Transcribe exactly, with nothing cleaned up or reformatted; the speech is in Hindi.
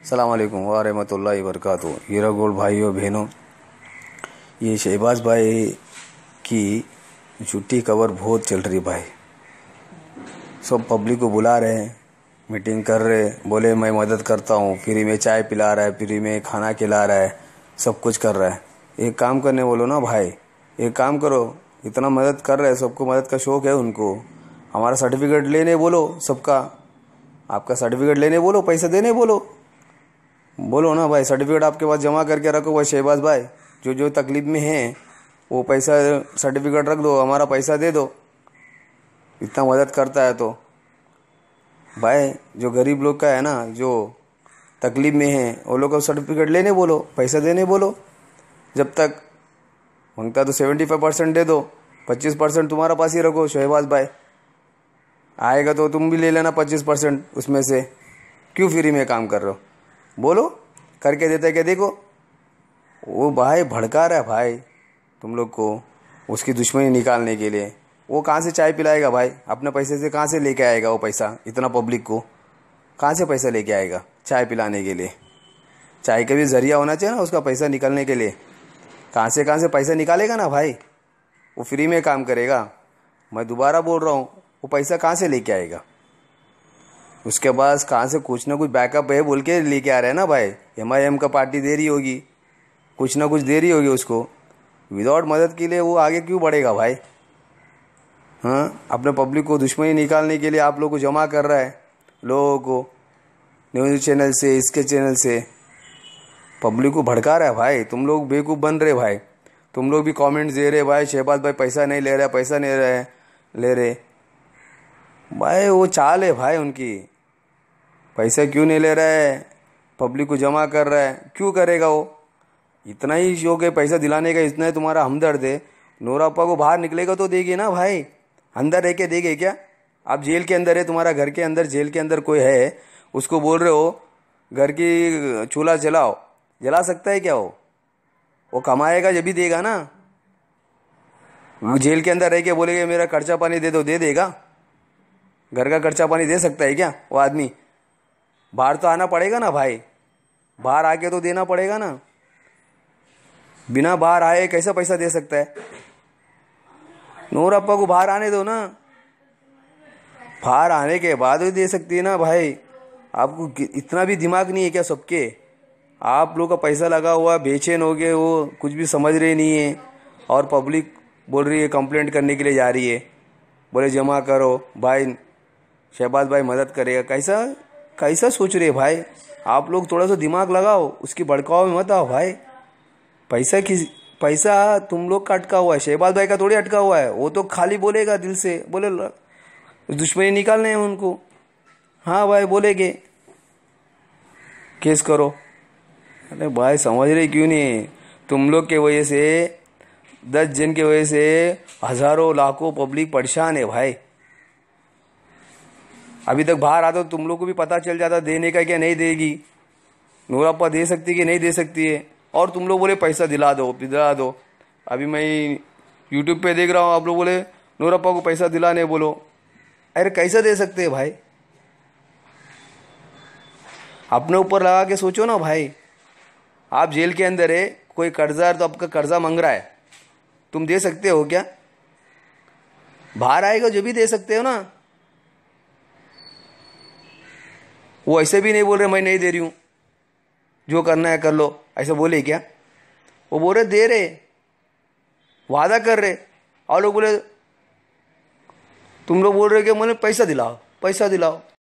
अस्सलाम वालेकुम व रहमतुल्लाहि व बरकातुहू। हीरा गोल्ड भाइयों बहनों, ये शहबाज भाई की झूठी खबर बहुत चल रही भाई। सब पब्लिक को बुला रहे हैं, मीटिंग कर रहे, बोले मैं मदद करता हूँ, फ्री में चाय पिला रहा है, फ्री में खाना खिला रहा है, सब कुछ कर रहा है। एक काम करने बोलो ना भाई, एक काम करो, इतना मदद कर रहे हैं, सबको मदद का शौक है उनको, हमारा सर्टिफिकेट लेने बोलो सबका, आपका सर्टिफिकेट लेने बोलो, पैसा देने बोलो बोलो ना भाई। सर्टिफिकेट आपके पास जमा करके रखो भाई। शहबाज भाई जो जो तकलीफ में हैं वो पैसा सर्टिफिकेट रख दो, हमारा पैसा दे दो, इतना मदद करता है तो भाई। जो गरीब लोग का है ना, जो तकलीफ में है, वो लोग को सर्टिफिकेट लेने बोलो, पैसा देने बोलो। जब तक मांगता तो सेवेंटी फाइव परसेंट दे दो, पच्चीस परसेंट तुम्हारा पास ही रखो। शहबाज भाई आएगा तो तुम भी ले लेना पच्चीस परसेंट उसमें से। क्यों फ्री में काम कर रहे हो? बोलो, करके देते क्या? देखो वो भाई भड़का रहा है भाई तुम लोग को, उसकी दुश्मनी निकालने के लिए। वो कहाँ से चाय पिलाएगा भाई? अपने पैसे से कहाँ से लेके आएगा वो पैसा? इतना पब्लिक को कहाँ से पैसा लेके आएगा चाय पिलाने के लिए? चाय का भी जरिया होना चाहिए ना उसका पैसा निकालने के लिए। कहाँ से कहाँ से पैसा निकालेगा ना भाई? वो फ्री में काम करेगा। मैं दोबारा बोल रहा हूँ, वो पैसा कहाँ से लेके आएगा? उसके पास कहाँ से कुछ ना कुछ बैकअप है बोल के लेके आ रहे हैं ना भाई। एम आई एम का पार्टी दे रही होगी, कुछ ना कुछ दे रही होगी उसको। विदाउट मदद के लिए वो आगे क्यों बढ़ेगा भाई? हाँ, अपने पब्लिक को दुश्मनी निकालने के लिए आप लोग को जमा कर रहा है, लोगों को न्यूज़ चैनल से, इसके चैनल से पब्लिक को भड़का रहा है भाई। तुम लोग बेवकूफ़ बन रहे भाई। तुम लोग भी कमेंट्स दे रहे भाई, शहबाज भाई पैसा नहीं ले रहा है, पैसा नहीं रहे ले रहे भाई। वो चाल है भाई उनकी। पैसा क्यों नहीं ले रहा है? पब्लिक को जमा कर रहा है, क्यों करेगा वो? इतना ही शौक है पैसा दिलाने का, इतना ही तुम्हारा हमदर्द है। नूराप्पा को बाहर निकलेगा तो देगी ना भाई, अंदर रह के देगे क्या? आप जेल के अंदर है, तुम्हारा घर के अंदर जेल के अंदर कोई है, उसको बोल रहे हो घर की चूल्हा जलाओ, जला सकता है क्या वो? वो कमाएगा जब भी देगा ना। वो जेल के अंदर रह के बोलेगा मेरा खर्चा पानी दे दो, दे देगा? घर का खर्चा पानी दे सकता है क्या वो आदमी? बाहर तो आना पड़ेगा ना भाई, बाहर आके तो देना पड़ेगा ना। बिना बाहर आए कैसा पैसा दे सकता है? नूराप्पा को बाहर आने दो ना, बाहर आने के बाद भी दे सकती है ना भाई। आपको इतना भी दिमाग नहीं है क्या सबके? आप लोग का पैसा लगा हुआ, बेचैन हो गए, वो कुछ भी समझ रहे नहीं है। और पब्लिक बोल रही है, कंप्लेंट करने के लिए जा रही है, बोले जमा करो भाई, शहबाज भाई मदद करेगा। कैसा कैसा सोच रहे भाई? आप लोग थोड़ा सा दिमाग लगाओ, उसकी भड़काओ में मत आओ भाई। पैसा किस पैसा तुम लोग का अटका हुआ है, शहबाज भाई का थोड़ी अटका हुआ है। वो तो खाली बोलेगा दिल से, बोले दुश्मनी निकालने हैं उनको। हाँ भाई बोलेगे केस करो। अरे भाई समझ रहे क्यों नहीं? तुम लोग के वजह से, दस जन के वजह से हजारों लाखों पब्लिक परेशान है भाई। अभी तक बाहर आता तो तुम लोग को भी पता चल जाता देने का क्या नहीं देगी, नूराप्पा दे सकती है कि नहीं दे सकती है। और तुम लोग बोले पैसा दिला दो दिला दो। अभी मैं यूट्यूब पे देख रहा हूँ, आप लोग बोले नूराप्पा को पैसा दिलाने बोलो। अरे कैसा दे सकते हैं भाई? अपने ऊपर लगा के सोचो ना भाई। आप जेल के अंदर है, कोई कर्जदार तो आपका कर्जा मांग रहा है, तुम दे सकते हो क्या? बाहर आएगा जो भी दे सकते हो ना। वो ऐसे भी नहीं बोल रहे मैं नहीं दे रही हूं, जो करना है कर लो, ऐसा बोले क्या? वो बोल रहे दे रहे, वादा कर रहे। और लोग बोले, तुम लोग बोल रहे कि मैंने पैसा दिलाओ पैसा दिलाओ।